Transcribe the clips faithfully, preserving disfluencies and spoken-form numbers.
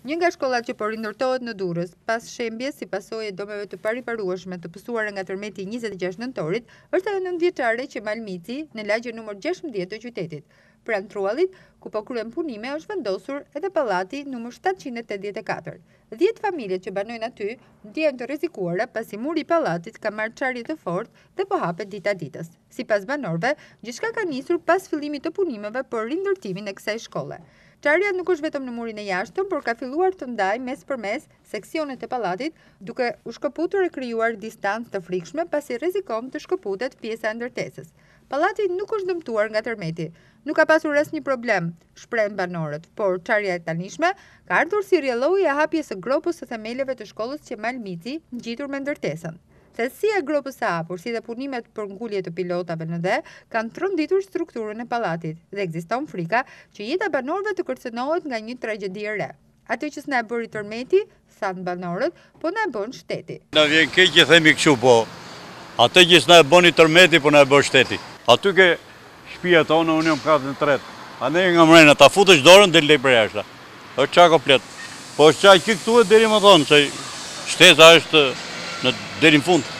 Një nga shkollat që po rindërtohet në Durrës, pas shembjes si pasojë e domeve të pariparueshme të pësuara nga tërmeti njëzet e gjashtë nëntorit, është ajo nëntëvjeçare që Malmici në lagje numër gjashtëmbëdhjetë të qytetit. Pranë Truallit, ku po kryen punime, është vendosur edhe pallati numër shtatëqind e tetëdhjetë e katër. dhjetë familjet që banojnë aty ndjehen të rrezikuara pasi muri i pallatit ka marrë çarje të fortë dhe po hapet dita ditës. Sipas banorëve, gjithçka ka nisur pas fillimit të punimeve për rindërtimin e kësaj shkolle. Çarja nuk është vetëm në murin e jashtëm, por ka filluar të ndajë mes për mes seksionet e pallatit, duke u shkëputur e krijuar distancë të frikshme pasi rrezikon të shkëputet pjesa e ndërtesës. Pallati nuk është dëmtuar nga tërmeti. Nuk ka pasur asnjë problem, shprehen banorët, por çarja e tanishme ka ardhur si rrjelloji e hapjes së gropës së themeleve të shkollës që Malmici ngjitur me ndërtesën. Thellësia e gropës së hapur, si dhe punimet për ngulje të pilotave në dhe, kanë tronditur strukturën e pallatit dhe ekziston frika që jeta e banorëve të kërcënohet nga një tragjedi e re. Atë që s'na e bëri tërmeti, thanë banorët, po na e bën shteti. Na vjen keq që themi kështu, po atë që s'na e bëni tërmeti, po na e bën shteti. Aty ke shtëpia tonë, unë jam katër në tret. A ne nga mrena ta futesh dorën del lej për jashtë. Është çka komplet. Po është çaj që këtu e deri më thonë se shteta është në deri në fund.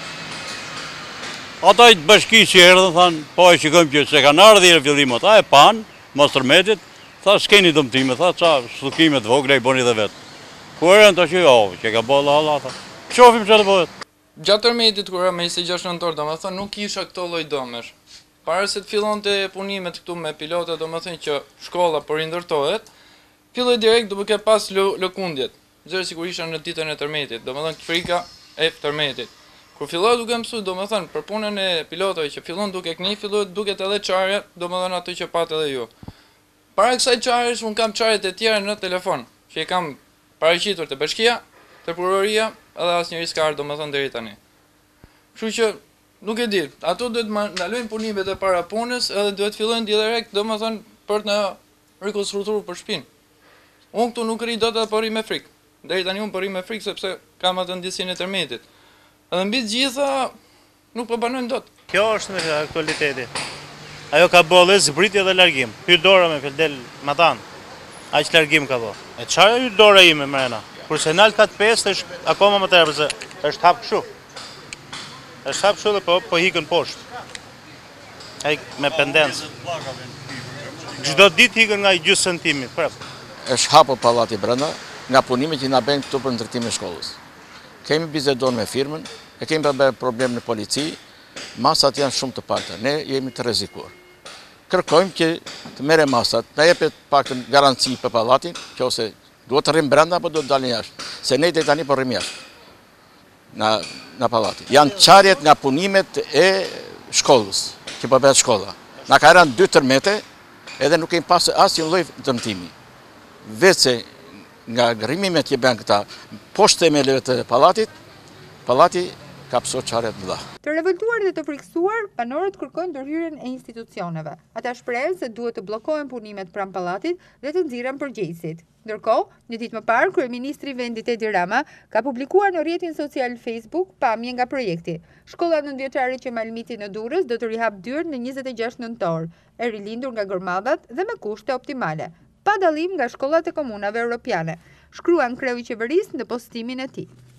Ata i bashki që erdhën thanë, po e shikojmë që se kanë ardhur në fillim ata e pan, mos tërmetit, tha s'keni dëmtime, tha ça sllukime të vogla i bëni edhe vet. Ku erdhën tash jo, që ka bëllë Allah ata. Shohim çfarë bëhet. Gjatë tërmetit kur me njëzet e gjashtë nëntor, domethënë nuk kisha këto lloj domesh. Para se të fillonte punimet këtu me pilota, domethënë që shkolla po rindërtohet, filloi direkt duke pas lëkundjet. Zero sikur isha në ditën e tërmetit, domethënë frika e tërmetit. Kur filloi duke mësuar, domethënë për punën e pilotëve që fillon duke kënij, filloi duket edhe çarja, domethënë atë që pat edhe ju. Para kësaj çarjes un kam çarjet e tjera në telefon, që i kam paraqitur te bashkia, te prokuroria, edhe asnjëri s'ka ardhur domethënë deri tani. Kështu që nuk e di, ato duhet të ndalojnë punimet e para punës, edhe duhet fillojnë direkt domethënë për të rekonstruuar për shtëpinë. Unë këtu nuk rri dot apo rri me frikë. Deri tani unë po rri me frikë sepse kam atë ndjesinë e tërmetit. Edhe mbi të gjitha nuk po banojnë dot. Kjo është në aktualiteti. Ajo ka bollë zbritje dhe largim. Hyr dora me del matan. Aq largim ka bo. E çfarë hyr dora ime mrena? Kurse nalt kat pesë është akoma më tepër se është hap kështu. Është hap kështu dhe po po hikën poshtë. Ai me pendencë. Çdo ditë hikën nga gjysmë centimi, prap. Është hapur pallati brenda nga punimet që na bën këtu për ndërtimin e shkollës. Kemi bizeduar me firmën, e kemi bërë problem në polici, masat janë shumë të pakta, ne jemi të rrezikuar. Kërkojmë që të merre masat, na jepet paktën garanci për pallatin, nëse duhet të rrim brenda apo do të dalin jashtë, se ne deri tani po rrim jashtë. Na na pallati. Janë çarjet nga punimet e shkollës, që po bëhet shkolla. Na ka rënë dy tërmete, edhe nuk kemi pasur asnjë lloj dëmtimi. Vetë nga grimimet që bën këta poshtë themeleve të pallatit, pallati ka pësur çarjet mëdha. Të revoltuar dhe të frikësuar, banorët kërkojnë ndërhyrjen e institucioneve. Ata shprehen se duhet të bllokohen punimet pranë pallatit dhe të nxirren përgjegjësit. Ndërkohë, një ditë më parë, kryeministri i vendit Edi Rama ka publikuar në rrjetin social Facebook pamje nga projekti. Shkolla nëntëvjeçare që Malmici në Durrës do të rihap dyert në njëzet e gjashtë nëntor, e rilindur nga gërmadhat dhe me kushte optimale, pa dallim nga shkollat e komunave europiane, shkruan kreu i qeverisë në postimin e tij.